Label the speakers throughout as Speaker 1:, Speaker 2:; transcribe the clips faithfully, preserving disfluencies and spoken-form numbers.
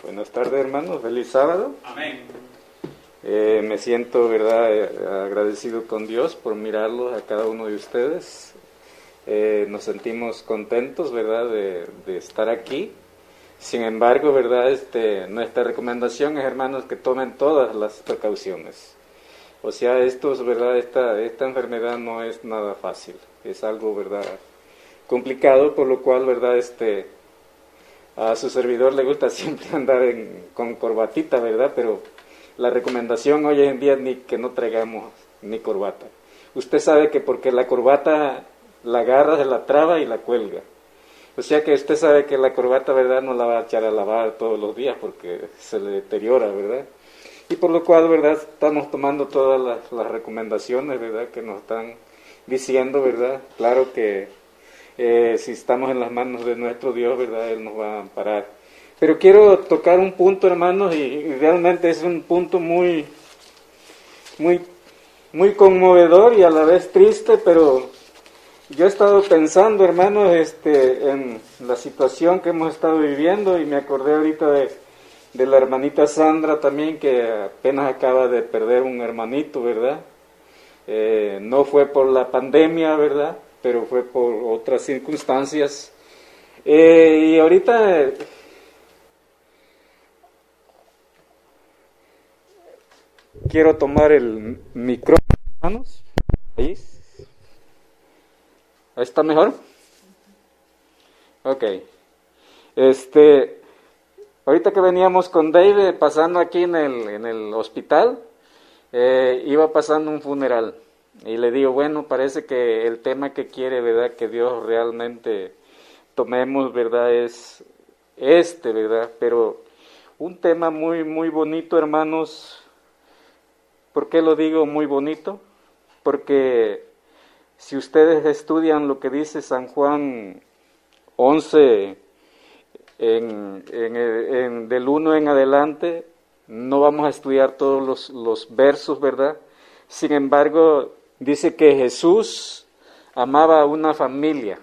Speaker 1: Buenas tardes, hermanos. Feliz sábado.
Speaker 2: Amén.
Speaker 1: Eh, me siento, verdad, eh, agradecido con Dios por mirarlos a cada uno de ustedes. Eh, nos sentimos contentos, verdad, de, de estar aquí. Sin embargo, verdad, este, nuestra recomendación es, hermanos, que tomen todas las precauciones. O sea, esto es verdad, esta, esta enfermedad no es nada fácil. Es algo, verdad, complicado, por lo cual, verdad, este, a su servidor le gusta siempre andar en, con corbatita, verdad, pero la recomendación hoy en día es ni que no traigamos ni corbata. Usted sabe que porque la corbata la agarra, se la traba y la cuelga. O sea que usted sabe que la corbata, verdad, no la va a echar a lavar todos los días porque se le deteriora, verdad. Y por lo cual, verdad, estamos tomando todas las, las recomendaciones, verdad, que nos están diciendo, verdad. Claro que eh, si estamos en las manos de nuestro Dios, verdad, Él nos va a amparar. Pero quiero tocar un punto, hermanos, y, y realmente es un punto muy, muy, muy conmovedor y a la vez triste, pero yo he estado pensando, hermanos, este, en la situación que hemos estado viviendo y me acordé ahorita de, de la hermanita Sandra también, que apenas acaba de perder un hermanito, ¿verdad? Eh, no fue por la pandemia, ¿verdad? Pero fue por otras circunstancias. Eh, y ahorita eh, quiero tomar el micrófono, hermanos. Ahí. ¿Ahí está mejor? Ok. Este, ahorita que veníamos con David pasando aquí en el, en el hospital, eh, iba pasando un funeral. Y le digo, bueno, parece que el tema que quiere, ¿verdad?, que Dios realmente tomemos, ¿verdad?, es este, ¿verdad? Pero un tema muy, muy bonito, hermanos. ¿Por qué lo digo muy bonito? Porque si ustedes estudian lo que dice San Juan once, en, en, en, del uno en adelante, no vamos a estudiar todos los, los versos, ¿verdad? Sin embargo, dice que Jesús amaba a una familia.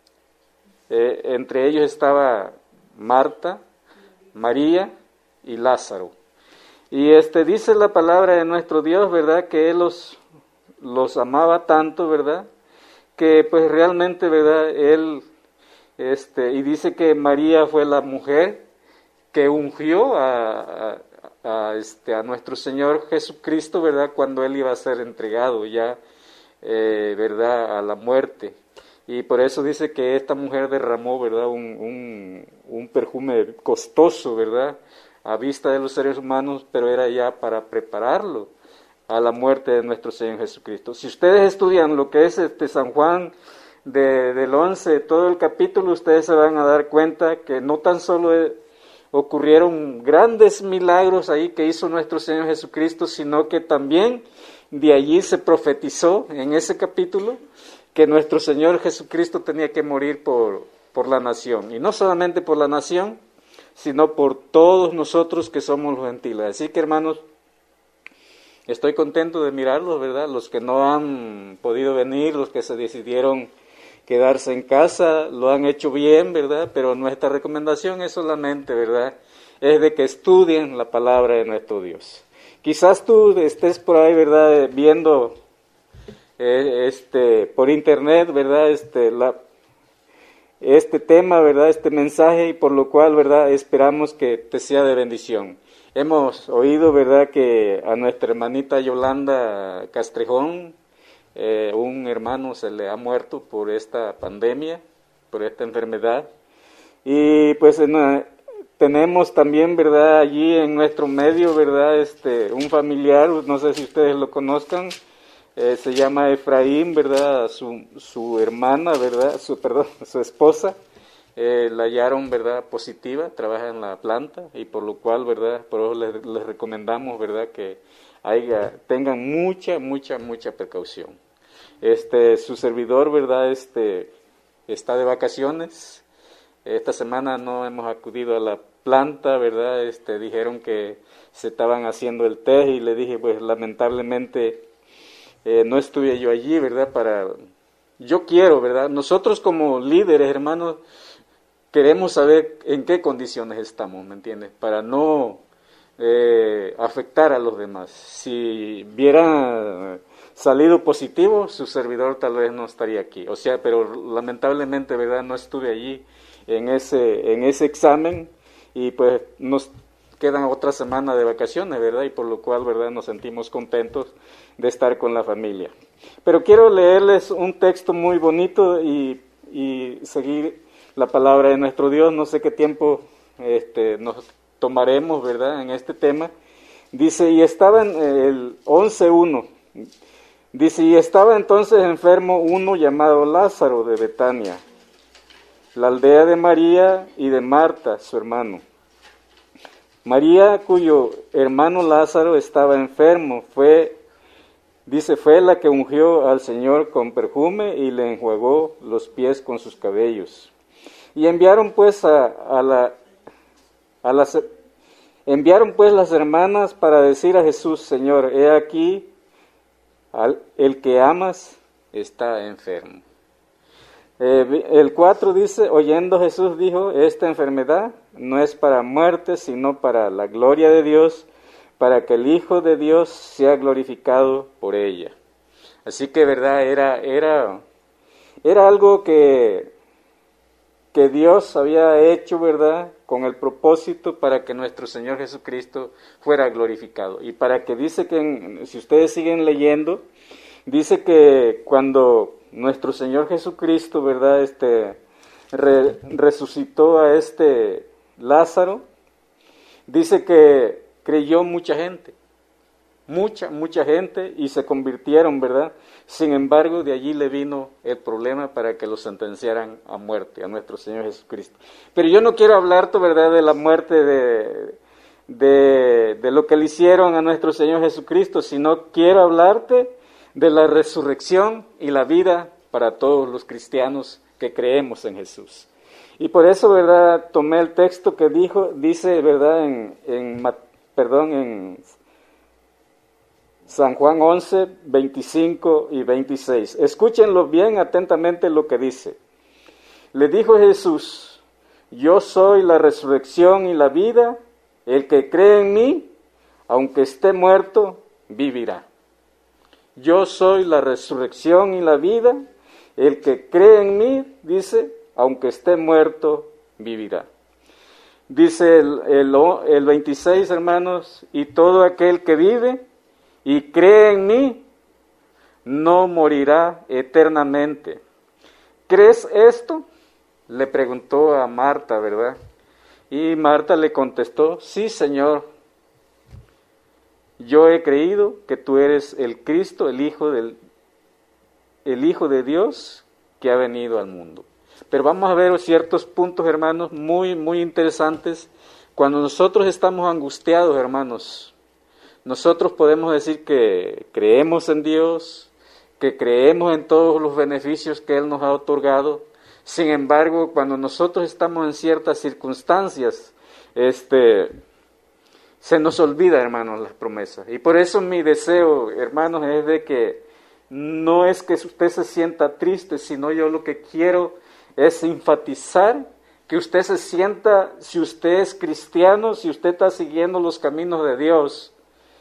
Speaker 1: Eh, entre ellos estaba Marta, María y Lázaro. Y este dice la palabra de nuestro Dios, ¿verdad?, que Él los, los amaba tanto, ¿verdad?, que pues realmente, ¿verdad?, Él, este, y dice que María fue la mujer que ungió a, a, a, este, a nuestro Señor Jesucristo, ¿verdad?, cuando Él iba a ser entregado ya, eh, ¿verdad?, a la muerte. Y por eso dice que esta mujer derramó, ¿verdad?, un, un, un perfume costoso, ¿verdad?, a vista de los seres humanos, pero era ya para prepararlo a la muerte de nuestro Señor Jesucristo. Si ustedes estudian lo que es este San Juan de, del once, todo el capítulo, ustedes se van a dar cuenta que no tan solo ocurrieron grandes milagros ahí que hizo nuestro Señor Jesucristo, sino que también de allí se profetizó en ese capítulo que nuestro Señor Jesucristo tenía que morir por, por la nación, y no solamente por la nación, sino por todos nosotros que somos los gentiles. Así que, hermanos, estoy contento de mirarlos, ¿verdad? Los que no han podido venir, los que se decidieron quedarse en casa, lo han hecho bien, ¿verdad? Pero nuestra recomendación es solamente, ¿verdad?, es de que estudien la palabra de nuestro Dios. Quizás tú estés por ahí, ¿verdad?, viendo eh, este por internet, ¿verdad?, este la este tema, ¿verdad?, este mensaje, y por lo cual, ¿verdad?, esperamos que te sea de bendición. Hemos oído, ¿verdad?, que a nuestra hermanita Yolanda Castrejón, eh, un hermano se le ha muerto por esta pandemia, por esta enfermedad. Y pues en, tenemos también, ¿verdad?, allí en nuestro medio, ¿verdad?, este, un familiar, no sé si ustedes lo conozcan, eh, se llama Efraín, ¿verdad?, su, su hermana, ¿verdad?, su, perdón, su esposa, eh, la hallaron, ¿verdad?, positiva, trabaja en la planta, y por lo cual, ¿verdad?, por eso les, les recomendamos, ¿verdad?, que haya, tengan mucha, mucha, mucha precaución. Este, su servidor, ¿verdad?, este, está de vacaciones. Esta semana no hemos acudido a la planta, ¿verdad?, este, dijeron que se estaban haciendo el test, y le dije, pues lamentablemente eh, no estuve yo allí, ¿verdad?, para... Yo quiero, ¿verdad?, nosotros como líderes, hermanos, queremos saber en qué condiciones estamos, ¿me entiendes? Para no eh, afectar a los demás. Si viera salido positivo, su servidor tal vez no estaría aquí. O sea, pero lamentablemente, ¿verdad? No estuve allí en ese, en ese examen y pues nos quedan otra semana de vacaciones, ¿verdad? Y por lo cual, ¿verdad? Nos sentimos contentos de estar con la familia. Pero quiero leerles un texto muy bonito y, y seguir la palabra de nuestro Dios. No sé qué tiempo este, nos tomaremos, ¿verdad? En este tema. Dice, y estaba en el once uno. Dice, y estaba entonces enfermo uno llamado Lázaro de Betania, la aldea de María y de Marta, su hermano. María, cuyo hermano Lázaro estaba enfermo, fue, dice, fue la que ungió al Señor con perfume y le enjuagó los pies con sus cabellos. Y enviaron pues a, a, la, a las enviaron pues las hermanas para decir a Jesús, Señor, he aquí, al, el que amas está enfermo. Eh, el cuatro dice, oyendo Jesús dijo, esta enfermedad no es para muerte, sino para la gloria de Dios, para que el Hijo de Dios sea glorificado por ella. Así que, verdad, era, era, era algo que, que Dios había hecho, verdad, con el propósito para que nuestro Señor Jesucristo fuera glorificado. Y para que dice que, en, si ustedes siguen leyendo, dice que cuando nuestro Señor Jesucristo, ¿verdad?, este, re, resucitó a este Lázaro, dice que creyó mucha gente, mucha, mucha gente, y se convirtieron, ¿verdad? Sin embargo, de allí le vino el problema para que lo sentenciaran a muerte, a nuestro Señor Jesucristo. Pero yo no quiero hablarte, ¿verdad?, de la muerte de, de, de lo que le hicieron a nuestro Señor Jesucristo, sino quiero hablarte de la resurrección y la vida para todos los cristianos que creemos en Jesús. Y por eso, ¿verdad?, tomé el texto que dijo, dice, ¿verdad?, en, en, perdón, en San Juan once, veinticinco y veintiséis. Escúchenlo bien atentamente lo que dice. Le dijo Jesús, yo soy la resurrección y la vida, el que cree en mí, aunque esté muerto, vivirá. Yo soy la resurrección y la vida, el que cree en mí, dice, aunque esté muerto, vivirá. Dice el, el, el veintiséis, hermanos, y todo aquel que vive y cree en mí, no morirá eternamente. ¿Crees esto? Le preguntó a Marta, ¿verdad? Y Marta le contestó, sí, Señor. Yo he creído que tú eres el Cristo, el Hijo del, el Hijo de Dios que ha venido al mundo. Pero vamos a ver ciertos puntos, hermanos, muy, muy interesantes. Cuando nosotros estamos angustiados, hermanos, nosotros podemos decir que creemos en Dios, que creemos en todos los beneficios que Él nos ha otorgado. Sin embargo, cuando nosotros estamos en ciertas circunstancias, este... se nos olvida, hermanos, las promesas. Y por eso mi deseo, hermanos, es de que no es que usted se sienta triste, sino yo lo que quiero es enfatizar que usted se sienta, si usted es cristiano, si usted está siguiendo los caminos de Dios,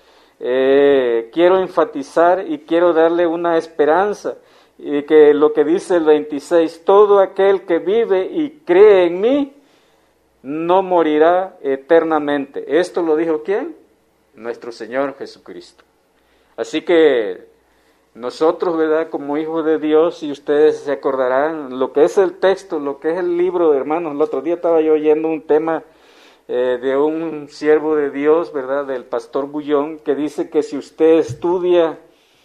Speaker 1: eh, quiero enfatizar y quiero darle una esperanza, y que lo que dice el veintiséis, todo aquel que vive y cree en mí, no morirá eternamente. ¿Esto lo dijo quién? Nuestro Señor Jesucristo. Así que nosotros, ¿verdad?, como hijos de Dios, y ustedes se acordarán, lo que es el texto, lo que es el libro, hermanos, el otro día estaba yo oyendo un tema eh, de un siervo de Dios, ¿verdad?, del pastor Bullón, que dice que si usted estudia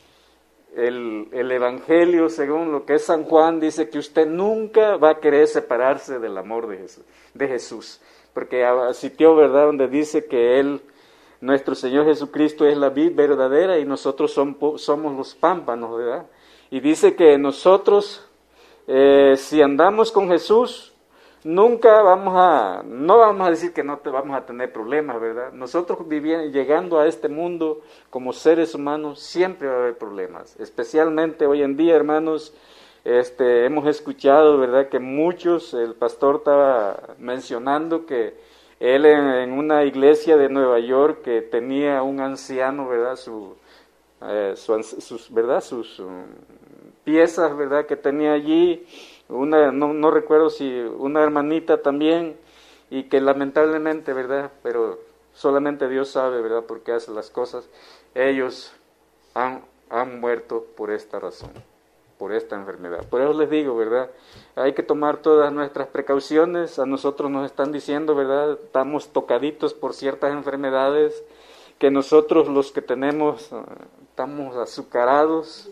Speaker 1: el, el Evangelio según lo que es San Juan, dice que usted nunca va a querer separarse del amor de Jesús, de Jesús, porque citó, ¿verdad?, donde dice que Él, nuestro Señor Jesucristo, es la vid verdadera y nosotros somos, somos los pámpanos, ¿verdad? Y dice que nosotros, eh, si andamos con Jesús, nunca vamos a, no vamos a decir que no te vamos a tener problemas, ¿verdad? Nosotros viviendo, llegando a este mundo como seres humanos, siempre va a haber problemas, especialmente hoy en día, hermanos, Este, hemos escuchado, ¿verdad?, que muchos, el pastor estaba mencionando que él en, en una iglesia de Nueva York que tenía un anciano, ¿verdad?, su, eh, su, sus, ¿verdad?, sus um, piezas, ¿verdad?, que tenía allí, una, no, no recuerdo si una hermanita también, y que lamentablemente, ¿verdad?, pero solamente Dios sabe, ¿verdad?, por qué hace las cosas, ellos han, han muerto por esta razón, por esta enfermedad. Por eso les digo, ¿verdad?, hay que tomar todas nuestras precauciones. A nosotros nos están diciendo, ¿verdad?, estamos tocaditos por ciertas enfermedades, que nosotros los que tenemos, uh, estamos azucarados,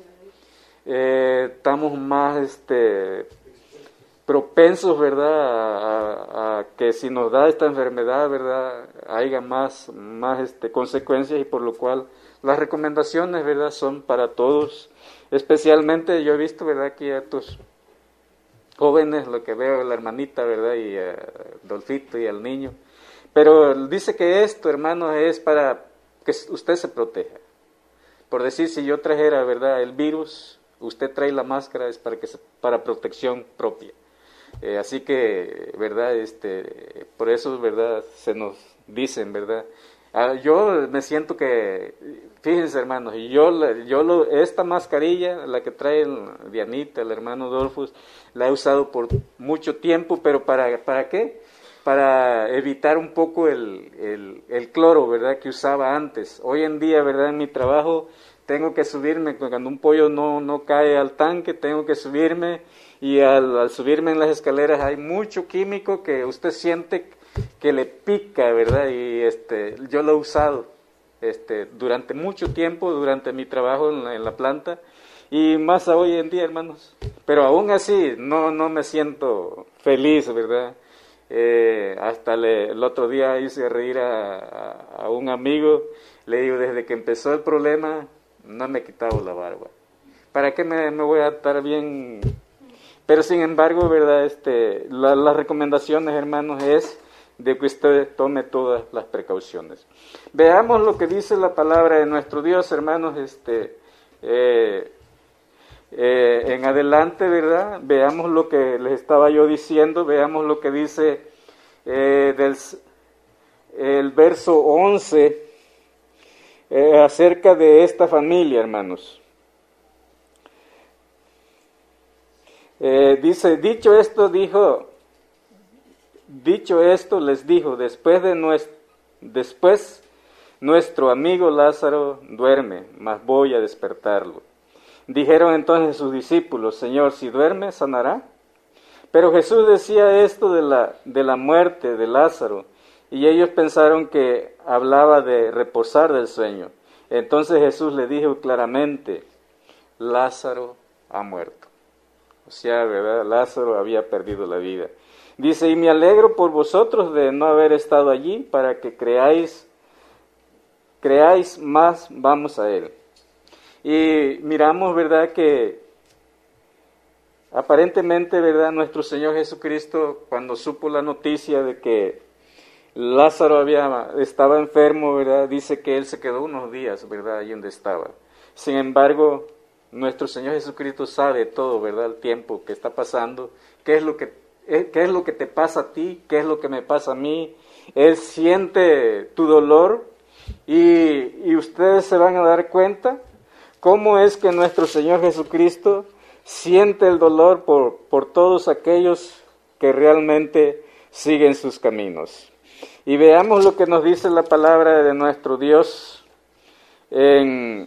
Speaker 1: eh, estamos más este, propensos, ¿verdad?, a, a, a que si nos da esta enfermedad, ¿verdad?, haya más, más este, consecuencias, y por lo cual las recomendaciones, ¿verdad?, son para todos. Especialmente yo he visto, ¿verdad?, aquí a estos jóvenes, lo que veo, la hermanita, ¿verdad?, y a Dolfito y al niño. Pero dice que esto, hermanos, es para que usted se proteja. Por decir, si yo trajera, ¿verdad?, el virus, usted trae la máscara, es para que se, para protección propia. Eh, así que, ¿verdad?, este, por eso, ¿verdad?, se nos dicen, ¿verdad?, Ah, yo me siento que, fíjense, hermanos, yo, yo lo, esta mascarilla, la que trae el Dianita, el hermano Dolfus, la he usado por mucho tiempo, pero ¿para, para qué? Para evitar un poco el, el, el cloro, ¿verdad?, que usaba antes. Hoy en día, ¿verdad?, en mi trabajo tengo que subirme, cuando un pollo no, no cae al tanque, tengo que subirme, y al, al subirme en las escaleras hay mucho químico que usted siente que le pica, ¿verdad? Y este, yo lo he usado este, durante mucho tiempo, durante mi trabajo en la, en la planta, y más hoy en día, hermanos. Pero aún así, no, no me siento feliz, ¿verdad? Eh, hasta le, el otro día hice reír a, a, a un amigo, le digo, desde que empezó el problema, no me he quitado la barba. ¿Para qué me, me voy a estar bien? Pero sin embargo, ¿verdad? Este, la, las recomendaciones, hermanos, es de que usted tome todas las precauciones. Veamos lo que dice la palabra de nuestro Dios, hermanos, este, eh, eh, en adelante, ¿verdad? Veamos lo que les estaba yo diciendo, veamos lo que dice eh, del el verso once eh, acerca de esta familia, hermanos. Eh, dice, dicho esto, dijo... Dicho esto, les dijo, después, de nuestro, después nuestro amigo Lázaro duerme, mas voy a despertarlo. Dijeron entonces sus discípulos, Señor, si duerme, ¿sanará? Pero Jesús decía esto de la, de la muerte de Lázaro, y ellos pensaron que hablaba de reposar del sueño. Entonces Jesús le dijo claramente, Lázaro ha muerto. O sea, ¿verdad? Lázaro había perdido la vida. Dice, y me alegro por vosotros de no haber estado allí, para que creáis, creáis más, vamos a él. Y miramos, ¿verdad?, que aparentemente, ¿verdad?, nuestro Señor Jesucristo, cuando supo la noticia de que Lázaro había, estaba enfermo, ¿verdad?, dice que Él se quedó unos días, ¿verdad?, allí donde estaba. Sin embargo, nuestro Señor Jesucristo sabe todo, ¿verdad?, el tiempo que está pasando, qué es lo que ¿Qué es lo que te pasa a ti? ¿Qué es lo que me pasa a mí? Él siente tu dolor y, y ustedes se van a dar cuenta cómo es que nuestro Señor Jesucristo siente el dolor por, por todos aquellos que realmente siguen sus caminos. Y veamos lo que nos dice la palabra de nuestro Dios en...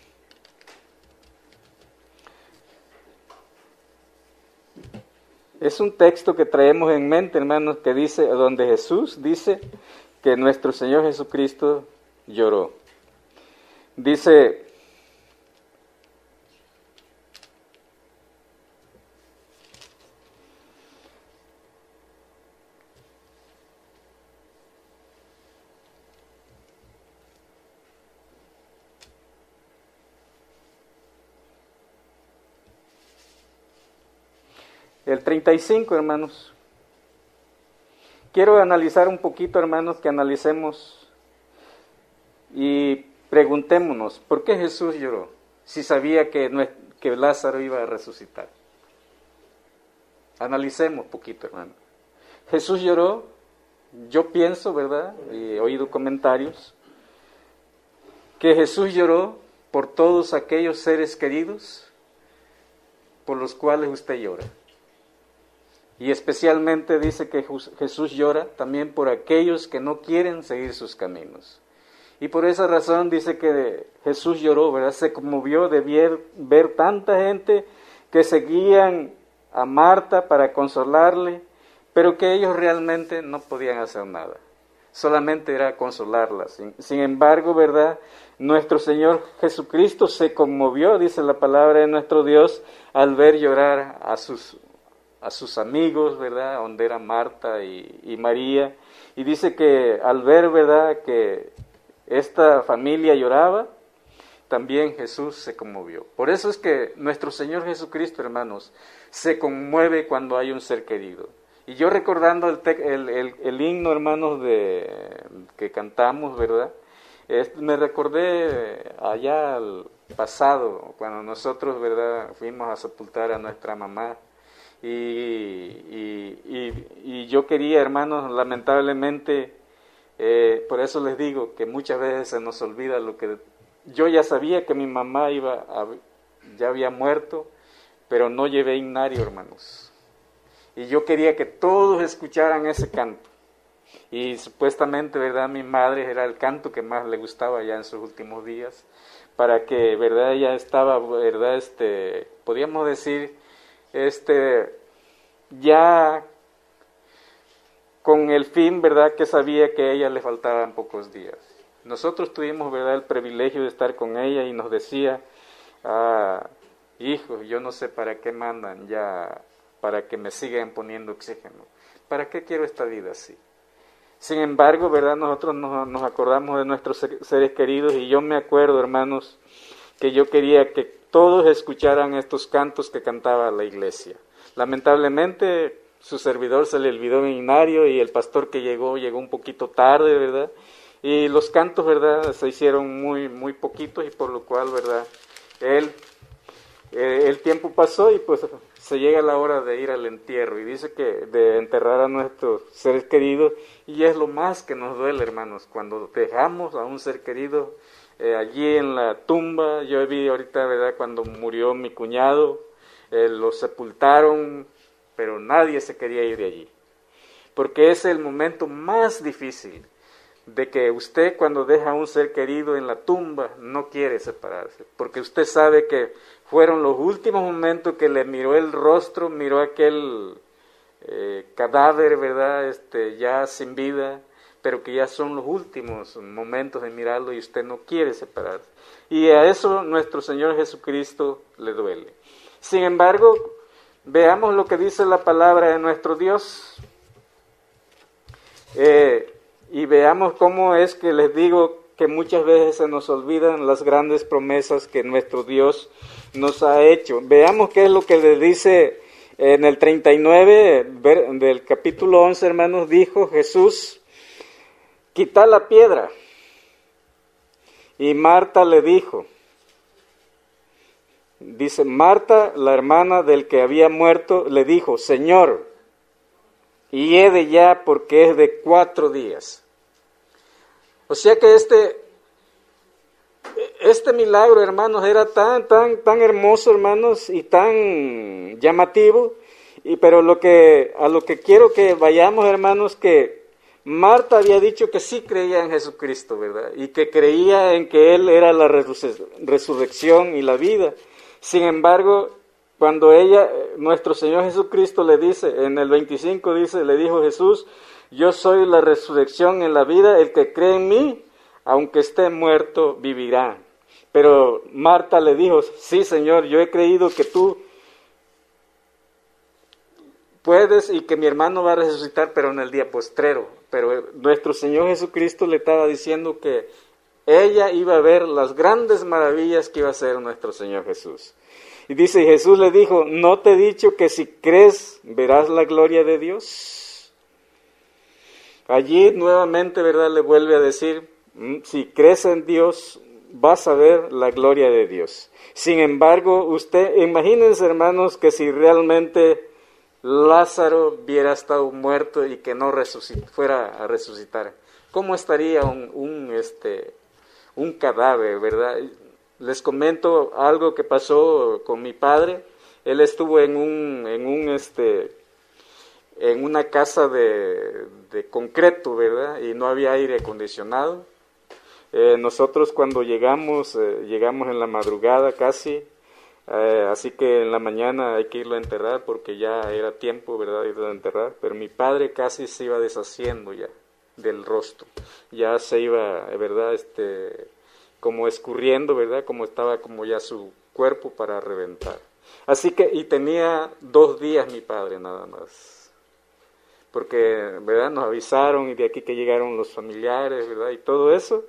Speaker 1: Es un texto que traemos en mente, hermanos, que dice, donde Jesús dice que nuestro Señor Jesucristo lloró. Dice, el treinta y cinco, hermanos. Quiero analizar un poquito, hermanos, que analicemos y preguntémonos, ¿por qué Jesús lloró si sabía que, no, que Lázaro iba a resucitar? Analicemos un poquito, hermano. Jesús lloró, yo pienso, ¿verdad? Y he oído comentarios, que Jesús lloró por todos aquellos seres queridos por los cuales usted llora. Y especialmente dice que Jesús llora también por aquellos que no quieren seguir sus caminos. Y por esa razón dice que Jesús lloró, ¿verdad? Se conmovió de ver, ver tanta gente que seguían a Marta para consolarle, pero que ellos realmente no podían hacer nada. Solamente era consolarla. Sin, sin embargo, ¿verdad? Nuestro Señor Jesucristo se conmovió, dice la palabra de nuestro Dios, al ver llorar a sus, a sus amigos, ¿verdad? Donde era Marta y, y María. Y dice que al ver, ¿verdad?, que esta familia lloraba, también Jesús se conmovió. Por eso es que nuestro Señor Jesucristo, hermanos, se conmueve cuando hay un ser querido. Y yo recordando el, te, el, el, el himno, hermanos, de, que cantamos, ¿verdad? Es, me recordé allá al pasado, cuando nosotros, ¿verdad?, fuimos a sepultar a nuestra mamá. Y, y, y, y yo quería, hermanos, lamentablemente, eh, por eso les digo que muchas veces se nos olvida lo que... Yo ya sabía que mi mamá iba a, ya había muerto, pero no llevé himnario, hermanos. Y yo quería que todos escucharan ese canto. Y supuestamente, ¿verdad?, mi madre era el canto que más le gustaba ya en sus últimos días, para que, ¿verdad?, ella estaba, ¿verdad?, este, podríamos decir, este, ya con el fin, ¿verdad?, que sabía que a ella le faltaban pocos días. Nosotros tuvimos, ¿verdad?, el privilegio de estar con ella y nos decía, ah, hijo, yo no sé para qué mandan ya, para que me sigan poniendo oxígeno. ¿Para qué quiero esta vida así? Sin embargo, ¿verdad?, nosotros nos, nos acordamos de nuestros seres queridos y yo me acuerdo, hermanos, que yo quería que todos escucharan estos cantos que cantaba la iglesia. Lamentablemente, su servidor se le olvidó el himnario y el pastor que llegó, llegó un poquito tarde, ¿verdad? Y los cantos, ¿verdad?, se hicieron muy, muy poquitos y por lo cual, ¿verdad?, él, eh, el tiempo pasó y pues se llega la hora de ir al entierro y dice que de enterrar a nuestros seres queridos y es lo más que nos duele, hermanos, cuando dejamos a un ser querido eh, allí en la tumba. Yo vi ahorita, ¿verdad?, cuando murió mi cuñado, eh, lo sepultaron, pero nadie se quería ir de allí, porque es el momento más difícil de que usted cuando deja a un ser querido en la tumba no quiere separarse, porque usted sabe que fueron los últimos momentos que le miró el rostro, miró aquel eh, cadáver, ¿verdad?, este, ya sin vida, pero que ya son los últimos momentos de mirarlo y usted no quiere separarse. Y a eso nuestro Señor Jesucristo le duele. Sin embargo, veamos lo que dice la palabra de nuestro Dios. Eh, Y veamos cómo es que les digo que muchas veces se nos olvidan las grandes promesas que nuestro Dios nos ha hecho. Veamos qué es lo que le dice en el treinta y nueve del capítulo once, hermanos, dijo Jesús, quitad la piedra. Y Marta le dijo, dice, Marta, la hermana del que había muerto, le dijo, Señor, y he de ya porque es de cuatro días. O sea que este, este milagro, hermanos, era tan, tan, tan hermoso, hermanos, y tan llamativo, y pero lo que, a lo que quiero que vayamos, hermanos, que Marta había dicho que sí creía en Jesucristo, ¿verdad? Y que creía en que Él era la resurrección y la vida. Sin embargo, cuando ella, nuestro Señor Jesucristo le dice, en el veinticinco dice, le dijo Jesús, yo soy la resurrección en la vida, el que cree en mí, aunque esté muerto, vivirá. Pero Marta le dijo, sí Señor, yo he creído que tú puedes y que mi hermano va a resucitar, pero en el día postrero. Pero nuestro Señor Jesucristo le estaba diciendo que ella iba a ver las grandes maravillas que iba a hacer nuestro Señor Jesús. Y dice, Jesús le dijo, ¿no te he dicho que si crees verás la gloria de Dios? Allí nuevamente, ¿verdad?, le vuelve a decir, si crees en Dios, vas a ver la gloria de Dios. Sin embargo, usted, imagínense, hermanos, que si realmente Lázaro hubiera estado muerto y que no resucit- fuera a resucitar. ¿Cómo estaría un, un, este, un cadáver, verdad? Les comento algo que pasó con mi padre. Él estuvo en un, en un, este, en una casa de, de concreto, ¿verdad? Y no había aire acondicionado. Eh, nosotros cuando llegamos, eh, llegamos en la madrugada casi, eh, así que en la mañana hay que irlo a enterrar porque ya era tiempo, ¿verdad?, irlo a enterrar. Pero mi padre casi se iba deshaciendo ya del rostro, ya se iba, ¿verdad?, este, como escurriendo, ¿verdad?, como estaba como ya su cuerpo para reventar. Así que, y tenía dos días mi padre nada más, porque, ¿verdad?, nos avisaron y de aquí que llegaron los familiares, ¿verdad?, y todo eso.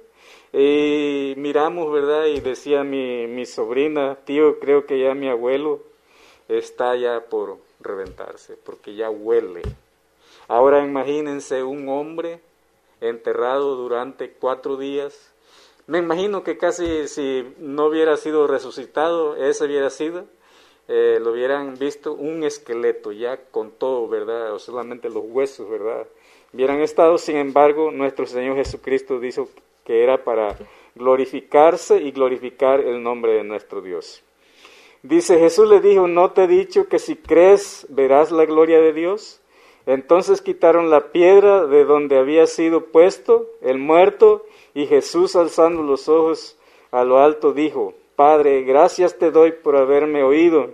Speaker 1: Y miramos, ¿verdad?, y decía mi, mi sobrina, tío, creo que ya mi abuelo está ya por reventarse, porque ya huele. Ahora imagínense un hombre enterrado durante cuatro días. Me imagino que casi si no hubiera sido resucitado, ese hubiera sido, eh, lo hubieran visto un esqueleto ya con todo, ¿verdad?, o solamente los huesos, ¿verdad?, hubieran estado. Sin embargo, nuestro Señor Jesucristo dijo que era para glorificarse y glorificar el nombre de nuestro Dios. Dice, Jesús le dijo, ¿no te he dicho que si crees verás la gloria de Dios? Entonces quitaron la piedra de donde había sido puesto el muerto, y Jesús, alzando los ojos a lo alto, dijo, Padre, gracias te doy por haberme oído.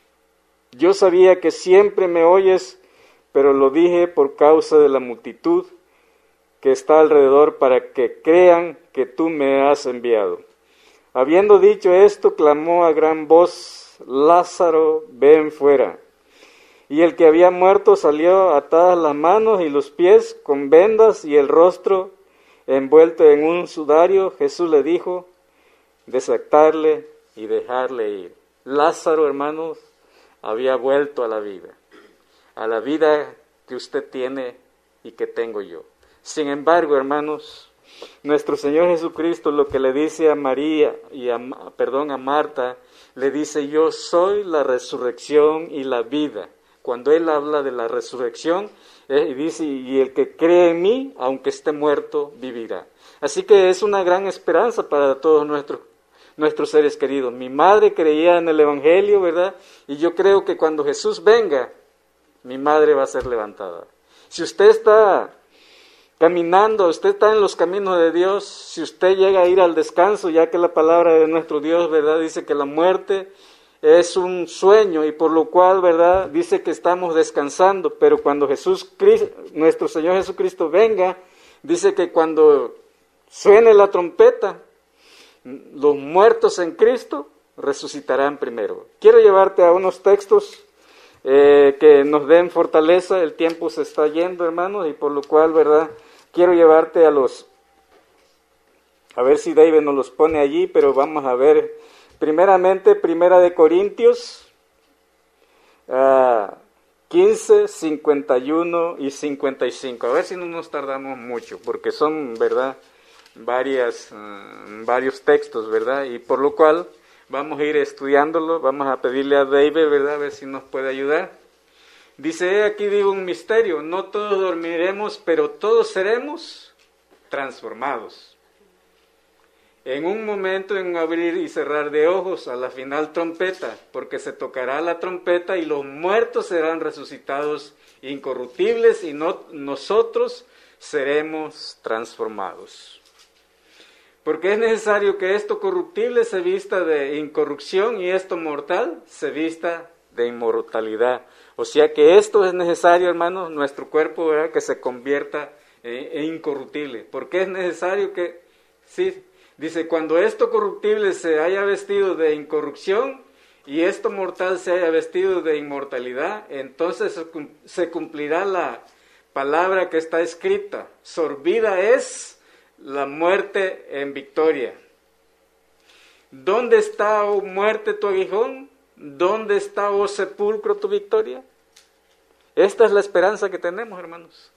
Speaker 1: Yo sabía que siempre me oyes, pero lo dije por causa de la multitud que está alrededor, para que crean que tú me has enviado. Habiendo dicho esto, clamó a gran voz, Lázaro, ven fuera. Y el que había muerto salió atadas las manos y los pies con vendas y el rostro envuelto en un sudario. Jesús le dijo, desatarle y dejarle ir. Lázaro, hermanos, había vuelto a la vida, a la vida que usted tiene y que tengo yo. Sin embargo, hermanos, nuestro Señor Jesucristo lo que le dice a María y a, perdón, a Marta, le dice, yo soy la resurrección y la vida. Cuando Él habla de la resurrección, eh, y dice, y el que cree en mí, aunque esté muerto, vivirá. Así que es una gran esperanza para todos nuestros, nuestros seres queridos. Mi madre creía en el Evangelio, ¿verdad? Y yo creo que cuando Jesús venga, mi madre va a ser levantada. Si usted está caminando, usted está en los caminos de Dios, si usted llega a ir al descanso, ya que la palabra de nuestro Dios, ¿verdad?, dice que la muerte es un sueño y por lo cual, ¿verdad?, dice que estamos descansando, pero cuando Jesús, nuestro Señor Jesucristo venga, dice que cuando suene la trompeta, los muertos en Cristo resucitarán primero. Quiero llevarte a unos textos eh, que nos den fortaleza. El tiempo se está yendo, hermanos, y por lo cual, ¿verdad?, quiero llevarte a los, a ver si David nos los pone allí, pero vamos a ver, primeramente, Primera de Corintios, uh, quince, cincuenta y uno y cincuenta y cinco, a ver si no nos tardamos mucho, porque son, ¿verdad?, varias, uh, varios textos, ¿verdad?, y por lo cual vamos a ir estudiándolo, vamos a pedirle a David, ¿verdad?, a ver si nos puede ayudar. Dice, aquí digo un misterio, no todos dormiremos, pero todos seremos transformados. En un momento, en un abrir y cerrar de ojos, a la final trompeta, porque se tocará la trompeta y los muertos serán resucitados incorruptibles y no, nosotros seremos transformados. Porque es necesario que esto corruptible se vista de incorrupción y esto mortal se vista de inmortalidad. O sea que esto es necesario, hermanos, nuestro cuerpo, ¿verdad?, que se convierta en, en incorruptible. Porque es necesario que, sí, dice, cuando esto corruptible se haya vestido de incorrupción y esto mortal se haya vestido de inmortalidad, entonces se cumplirá la palabra que está escrita, sorbida es la muerte en victoria. ¿Dónde está, oh muerte, tu aguijón? ¿Dónde está, oh sepulcro, tu victoria? Esta es la esperanza que tenemos, hermanos.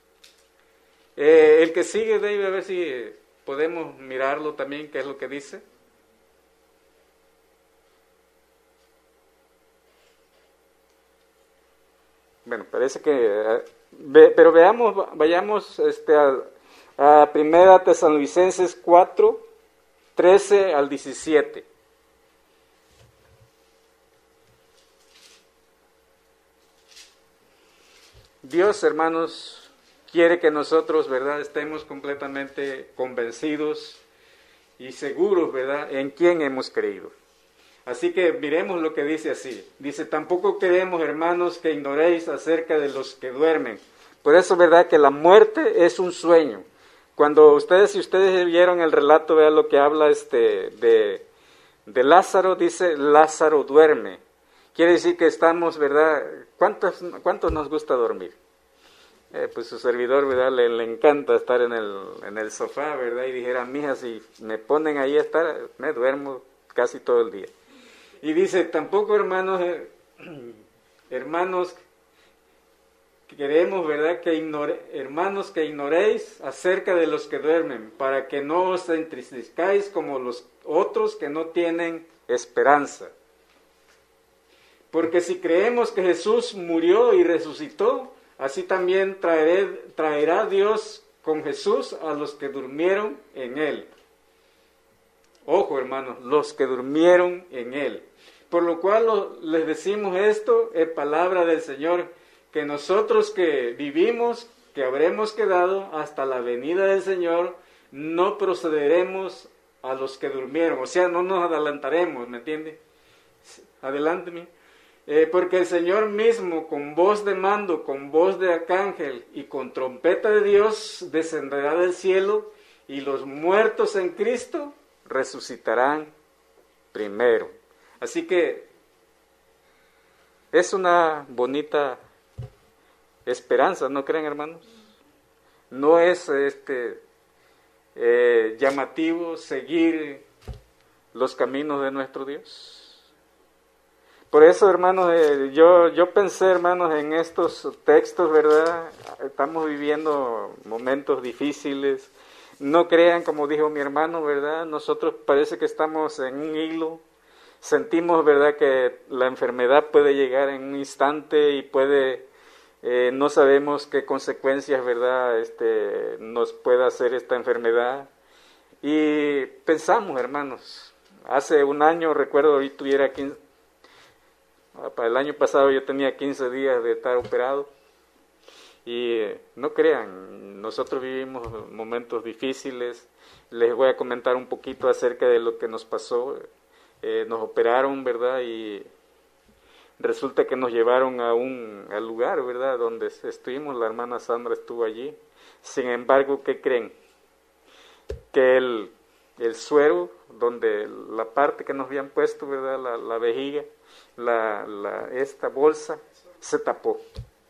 Speaker 1: Eh, el que sigue, David, a ver si podemos mirarlo también, qué es lo que dice. bueno, parece que, eh, ve, pero veamos, vayamos este, a, a Primera Tesalonicenses cuatro, trece al diecisiete. Dios, hermanos, quiere que nosotros, ¿verdad?, estemos completamente convencidos y seguros, ¿verdad?, en quién hemos creído. Así que miremos lo que dice así. Dice, tampoco queremos, hermanos, que ignoréis acerca de los que duermen. Por eso, ¿verdad?, que la muerte es un sueño. Cuando ustedes, si ustedes vieron el relato, vean lo que habla este de, de Lázaro, dice, Lázaro duerme. Quiere decir que estamos, ¿verdad? ¿Cuántos, cuántos nos gusta dormir? Eh, pues su servidor, ¿verdad? Le, le encanta estar en el, en el sofá, ¿verdad? Y dijera, mija, si me ponen ahí a estar, me duermo casi todo el día. Y dice, tampoco, hermanos, eh, hermanos, queremos, ¿verdad?, que ignore, hermanos, que ignoréis acerca de los que duermen, para que no os entristezcáis como los otros que no tienen esperanza. Porque si creemos que Jesús murió y resucitó, así también traeré, traerá Dios con Jesús a los que durmieron en Él. Ojo, hermanos, los que durmieron en Él. Por lo cual lo, les decimos esto, es palabra del Señor, que nosotros que vivimos, que habremos quedado hasta la venida del Señor, no procederemos a los que durmieron. O sea, no nos adelantaremos, ¿me entiende? Adelánteme. Eh, porque el Señor mismo, con voz de mando, con voz de arcángel y con trompeta de Dios, descenderá del cielo, y los muertos en Cristo resucitarán primero. Así que es una bonita esperanza, ¿no creen, hermanos? No es este eh, llamativo seguir los caminos de nuestro Dios. Por eso, hermanos, eh, yo, yo pensé, hermanos, en estos textos, ¿verdad? Estamos viviendo momentos difíciles. No crean, como dijo mi hermano, ¿verdad? Nosotros parece que estamos en un hilo. Sentimos, ¿verdad?, que la enfermedad puede llegar en un instante y puede, eh, no sabemos qué consecuencias, ¿verdad?, este, nos puede hacer esta enfermedad. Y pensamos, hermanos, hace un año, recuerdo, hoy tuviera quince, para el año pasado yo tenía quince días de estar operado. Y eh, no crean, nosotros vivimos momentos difíciles. Les voy a comentar un poquito acerca de lo que nos pasó. Eh, nos operaron, ¿verdad? Y resulta que nos llevaron a un al lugar, ¿verdad?, donde estuvimos, la hermana Sandra estuvo allí. Sin embargo, ¿qué creen? Que el, el suero, donde la parte que nos habían puesto, ¿verdad?, la, la vejiga, la, la, esta bolsa, se tapó.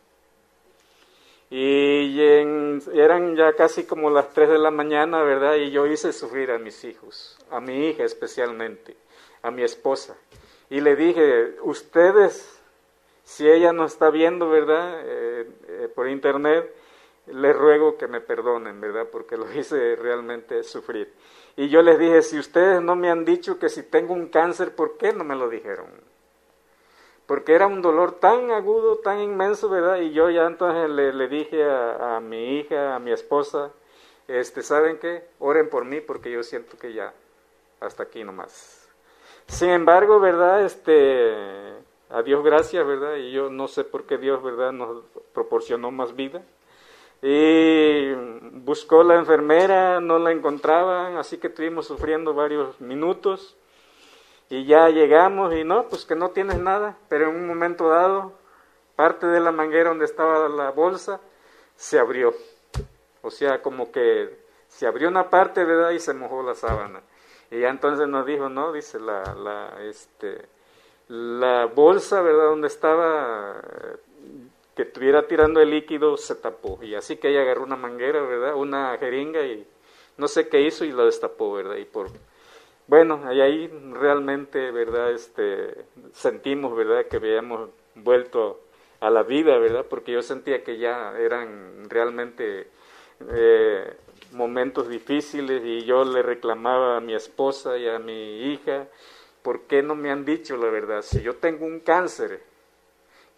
Speaker 1: Y en, eran ya casi como las tres de la mañana, ¿verdad? Y yo hice sufrir a mis hijos, a mi hija especialmente, a mi esposa. Y le dije, ustedes, si ella no está viendo, ¿verdad?, eh, eh, por internet, les ruego que me perdonen, ¿verdad?, porque lo hice realmente sufrir. Y yo les dije, si ustedes no me han dicho que si tengo un cáncer, ¿por qué no me lo dijeron? Porque era un dolor tan agudo, tan inmenso, ¿verdad? Y yo ya entonces le, le dije a, a mi hija, a mi esposa, este, ¿saben qué? Oren por mí porque yo siento que ya, hasta aquí nomás. Sin embargo, ¿verdad? Este, a Dios gracias, ¿verdad? Y yo no sé por qué Dios, ¿verdad?, nos proporcionó más vida. Y buscó la enfermera, no la encontraban, así que estuvimos sufriendo varios minutos. Y ya llegamos y no, pues que no tienes nada, pero en un momento dado, parte de la manguera donde estaba la bolsa se abrió. O sea, como que se abrió una parte, ¿verdad?, y se mojó la sábana. Y ya entonces nos dijo, no, dice, la, la, este, la bolsa, ¿verdad?, donde estaba, que estuviera tirando el líquido, se tapó. Y así que ella agarró una manguera, ¿verdad?, una jeringa y no sé qué hizo y la destapó, ¿verdad? Y por... Bueno, y ahí realmente, ¿verdad?, este, sentimos, ¿verdad?, que habíamos vuelto a la vida, ¿verdad?, porque yo sentía que ya eran realmente eh, momentos difíciles y yo le reclamaba a mi esposa y a mi hija, ¿por qué no me han dicho la verdad? Si yo tengo un cáncer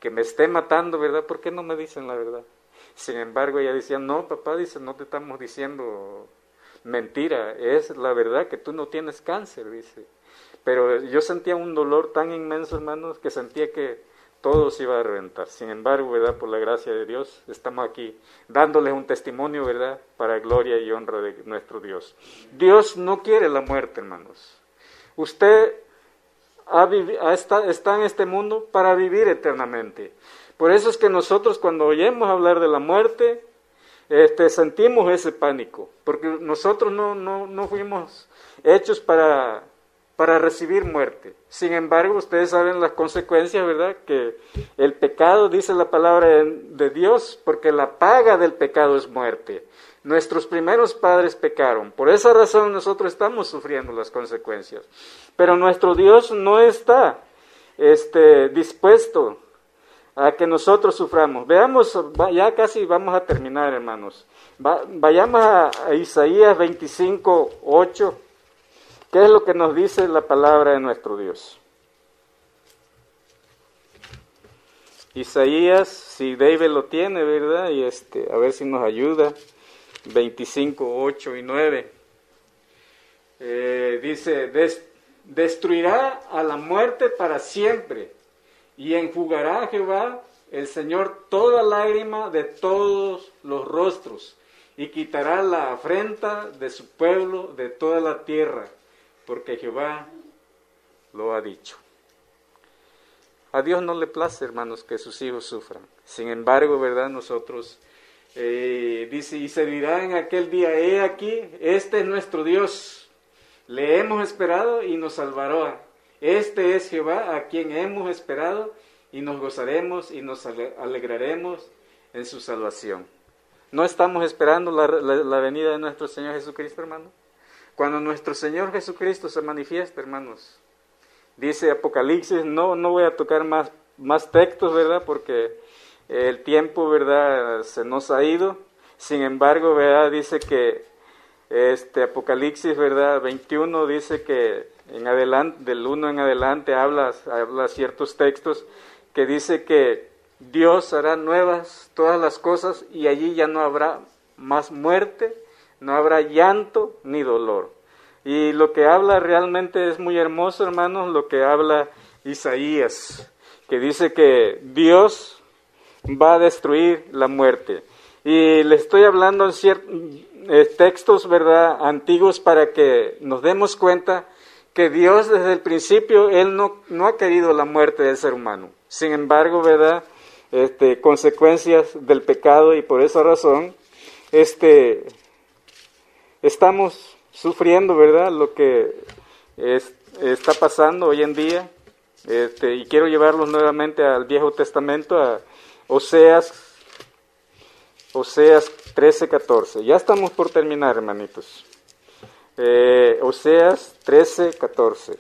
Speaker 1: que me esté matando, ¿verdad? ¿Por qué no me dicen la verdad? Sin embargo, ella decía, no, papá, dice, no te estamos diciendo mentira, es la verdad que tú no tienes cáncer, dice. Pero yo sentía un dolor tan inmenso, hermanos, que sentía que todo se iba a reventar. Sin embargo, ¿verdad? Por la gracia de Dios, estamos aquí dándoles un testimonio, ¿verdad? Para gloria y honra de nuestro Dios. Dios no quiere la muerte, hermanos. Usted ha vivi- ha está, está en este mundo para vivir eternamente. Por eso es que nosotros cuando oyemos hablar de la muerte, este, sentimos ese pánico, porque nosotros no, no, no fuimos hechos para, para recibir muerte. Sin embargo, ustedes saben las consecuencias, ¿verdad? Que el pecado, dice la palabra de, de Dios, porque la paga del pecado es muerte. Nuestros primeros padres pecaron, por esa razón nosotros estamos sufriendo las consecuencias. Pero nuestro Dios no está este, dispuesto a que nosotros suframos. Veamos, ya casi vamos a terminar, hermanos. Va, vayamos a, a Isaías veinticinco, ocho. ¿Qué es lo que nos dice la palabra de nuestro Dios? Isaías, si David lo tiene, ¿verdad? Y este, a ver si nos ayuda. veinticinco, ocho y nueve. Eh, dice, Des, destruirá a la muerte para siempre, y enjugará a Jehová, el Señor, toda lágrima de todos los rostros, y quitará la afrenta de su pueblo de toda la tierra, porque Jehová lo ha dicho. A Dios no le place, hermanos, que sus hijos sufran. Sin embargo, ¿verdad? Nosotros, eh, dice, y se dirá en aquel día, he aquí, este es nuestro Dios, le hemos esperado y nos salvará. Este es Jehová a quien hemos esperado y nos gozaremos y nos alegraremos en su salvación. ¿No estamos esperando la, la, la venida de nuestro Señor Jesucristo, hermano? Cuando nuestro Señor Jesucristo se manifiesta, hermanos, dice Apocalipsis, no, no voy a tocar más, más textos, ¿verdad? Porque el tiempo, ¿verdad?, se nos ha ido. Sin embargo, ¿verdad?, dice que este Apocalipsis, ¿verdad?, veintiuno, dice que en adelante, del uno en adelante, habla, habla ciertos textos que dice que Dios hará nuevas todas las cosas y allí ya no habrá más muerte, no habrá llanto ni dolor. Y lo que habla realmente es muy hermoso, hermanos, lo que habla Isaías, que dice que Dios va a destruir la muerte. Y le estoy hablando en ciertos eh, textos, ¿verdad?, antiguos, para que nos demos cuenta que Dios desde el principio, Él no, no ha querido la muerte del ser humano. Sin embargo, ¿verdad?, este, consecuencias del pecado, y por esa razón este, estamos sufriendo, ¿verdad?, lo que es, está pasando hoy en día. Este, y quiero llevarlos nuevamente al Viejo Testamento, a Oseas, Oseas trece, catorce. Ya estamos por terminar, hermanitos. Eh, Oseas trece, catorce.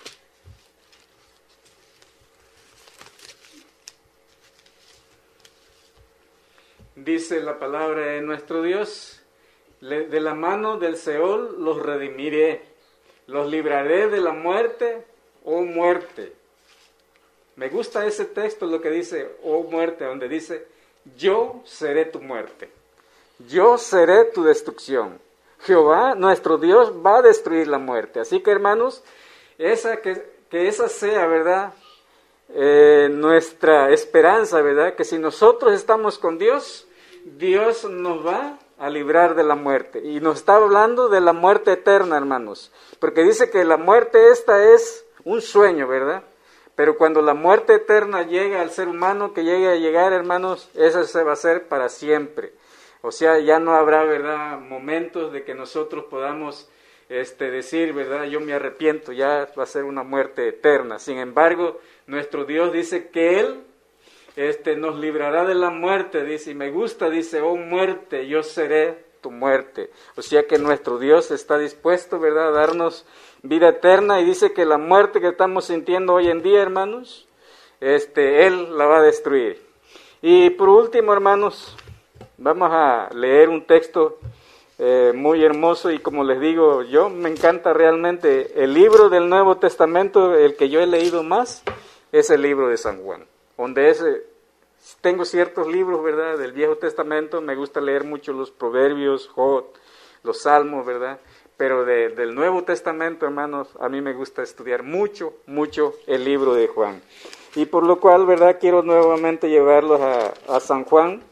Speaker 1: Dice la palabra de nuestro Dios, de la mano del Seol los redimiré, los libraré de la muerte, oh muerte. Me gusta ese texto, lo que dice, oh muerte, donde dice, yo seré tu muerte, yo seré tu destrucción. Jehová, nuestro Dios, va a destruir la muerte. Así que, hermanos, esa que, que esa sea, ¿verdad?, eh, nuestra esperanza, ¿verdad?, que si nosotros estamos con Dios, Dios nos va a librar de la muerte. Y nos está hablando de la muerte eterna, hermanos, porque dice que la muerte esta es un sueño, ¿verdad? Pero cuando la muerte eterna llega al ser humano, que llegue a llegar, hermanos, esa se va a hacer para siempre. O sea, ya no habrá, ¿verdad?, momentos de que nosotros podamos este, decir, ¿verdad?, yo me arrepiento, ya va a ser una muerte eterna. Sin embargo, nuestro Dios dice que Él este, nos librará de la muerte, dice, y me gusta, dice, oh muerte, yo seré tu muerte. O sea que nuestro Dios está dispuesto, ¿verdad?, a darnos vida eterna, y dice que la muerte que estamos sintiendo hoy en día, hermanos, este, Él la va a destruir. Y por último, hermanos, vamos a leer un texto eh, muy hermoso, y como les digo, yo me encanta realmente el libro del Nuevo Testamento, el que yo he leído más, es el libro de San Juan, donde es tengo ciertos libros, ¿verdad?, del Viejo Testamento, me gusta leer mucho los Proverbios, Job, los Salmos, ¿verdad?, pero de, del Nuevo Testamento, hermanos, a mí me gusta estudiar mucho, mucho el libro de Juan. Y por lo cual, ¿verdad?, quiero nuevamente llevarlos a, a San Juan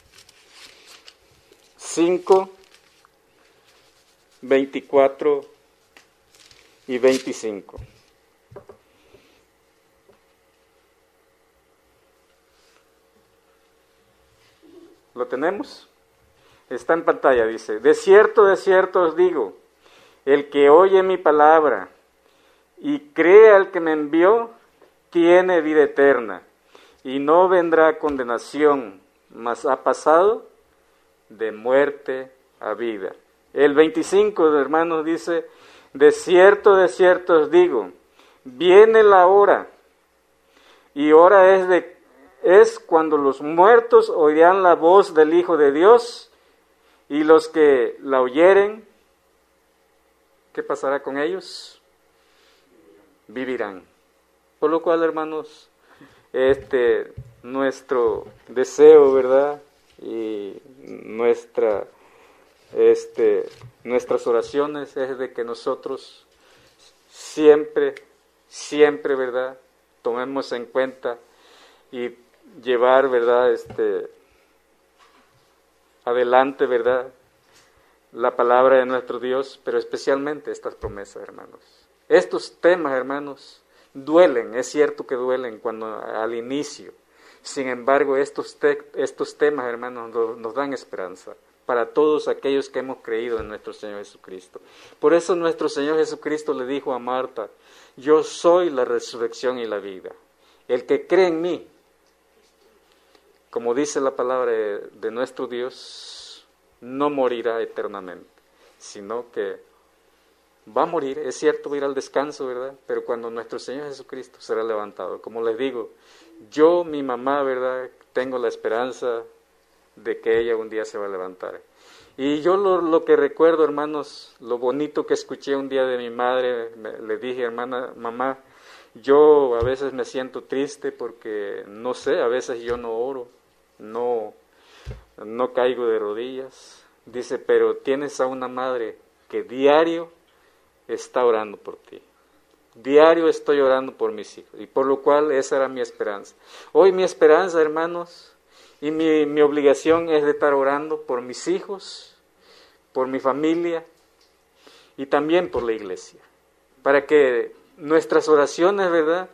Speaker 1: cinco, veinticuatro y veinticinco. ¿Lo tenemos? Está en pantalla, dice: de cierto, de cierto os digo, el que oye mi palabra y cree al que me envió, tiene vida eterna, y no vendrá condenación, mas ha pasado de muerte a vida. El veinticinco, hermanos, dice: de cierto, de cierto os digo, viene la hora, y hora es de es cuando los muertos oirán la voz del Hijo de Dios, y los que la oyeren, ¿qué pasará con ellos? Vivirán. Por lo cual, hermanos, este nuestro deseo, ¿verdad?, y nuestra este nuestras oraciones es de que nosotros siempre, siempre, ¿verdad?, tomemos en cuenta y llevar, ¿verdad?, este adelante, ¿verdad?, la palabra de nuestro Dios, pero especialmente estas promesas, hermanos. Estos temas, hermanos, duelen, es cierto que duelen cuando al inicio. Sin embargo, estos, te, estos temas, hermanos, nos, nos dan esperanza para todos aquellos que hemos creído en nuestro Señor Jesucristo. Por eso nuestro Señor Jesucristo le dijo a Marta: yo soy la resurrección y la vida. El que cree en mí, como dice la palabra de, de nuestro Dios, no morirá eternamente, sino que va a morir, es cierto, va a ir al descanso, ¿verdad? Pero cuando nuestro Señor Jesucristo será levantado, como les digo, yo, mi mamá, ¿verdad?, tengo la esperanza de que ella un día se va a levantar. Y yo lo, lo que recuerdo, hermanos, lo bonito que escuché un día de mi madre, me, le dije: hermana, mamá, yo a veces me siento triste porque, no sé, a veces yo no oro, no, no caigo de rodillas. Dice: pero tienes a una madre que diario está orando por ti. Diario estoy orando por mis hijos, y por lo cual esa era mi esperanza. Hoy mi esperanza, hermanos, y mi, mi obligación es de estar orando por mis hijos, por mi familia y también por la iglesia, para que nuestras oraciones, ¿verdad?,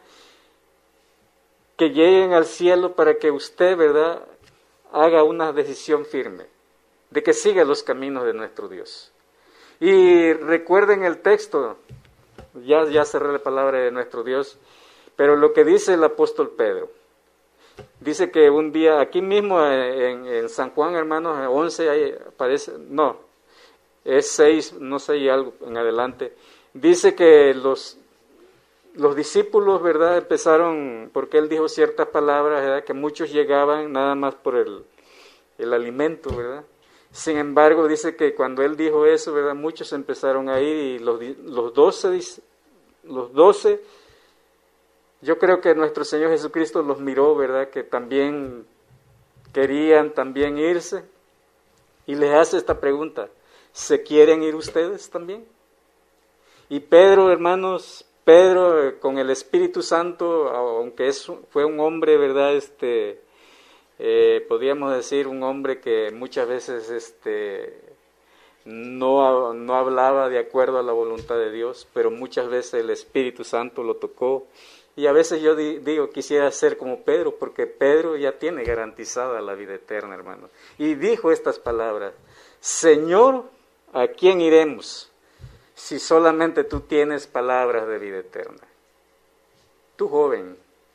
Speaker 1: que lleguen al cielo, para que usted, ¿verdad?, haga una decisión firme de que siga los caminos de nuestro Dios. Y recuerden el texto, ya, ya cerré la palabra de nuestro Dios, pero lo que dice el apóstol Pedro, dice que un día, aquí mismo en, en San Juan, hermanos, once, ahí aparece, no, es seis, no sé, y algo en adelante, dice que los, los discípulos, ¿verdad?, empezaron, porque él dijo ciertas palabras, ¿verdad?, que muchos llegaban nada más por el, el alimento, ¿verdad? Sin embargo, dice que cuando él dijo eso, ¿verdad?, muchos empezaron a ir, y los, los doce, los doce, yo creo que nuestro Señor Jesucristo los miró, ¿verdad?, que también querían también irse, y les hace esta pregunta: ¿se quieren ir ustedes también? Y Pedro, hermanos, Pedro con el Espíritu Santo, aunque es, fue un hombre, ¿verdad?, este... Eh, podríamos decir un hombre que muchas veces este, no, no hablaba de acuerdo a la voluntad de Dios, pero muchas veces el Espíritu Santo lo tocó, y a veces yo di, digo, quisiera ser como Pedro, porque Pedro ya tiene garantizada la vida eterna, hermano, y dijo estas palabras: Señor, ¿a quién iremos si solamente tú tienes palabras de vida eterna? Tú, joven,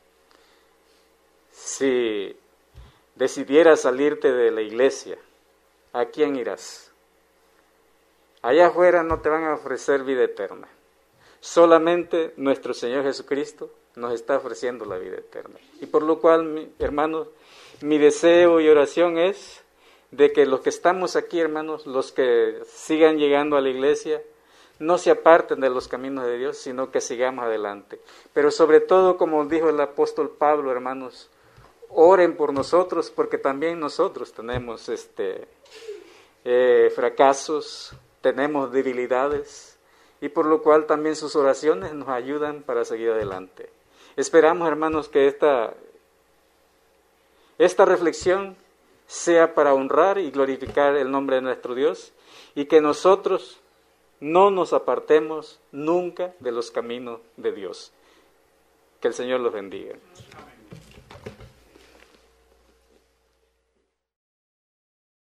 Speaker 1: si decidieras salirte de la iglesia, ¿a quién irás? Allá afuera no te van a ofrecer vida eterna. Solamente nuestro Señor Jesucristo nos está ofreciendo la vida eterna. Y por lo cual, mi, hermanos, mi deseo y oración es de que los que estamos aquí, hermanos, los que sigan llegando a la iglesia, no se aparten de los caminos de Dios, sino que sigamos adelante. Pero sobre todo, como dijo el apóstol Pablo, hermanos, oren por nosotros, porque también nosotros tenemos este, eh, fracasos, tenemos debilidades, y por lo cual también sus oraciones nos ayudan para seguir adelante. Esperamos, hermanos, que esta, esta reflexión sea para honrar y glorificar el nombre de nuestro Dios, y que nosotros no nos apartemos nunca de los caminos de Dios. Que el Señor los bendiga.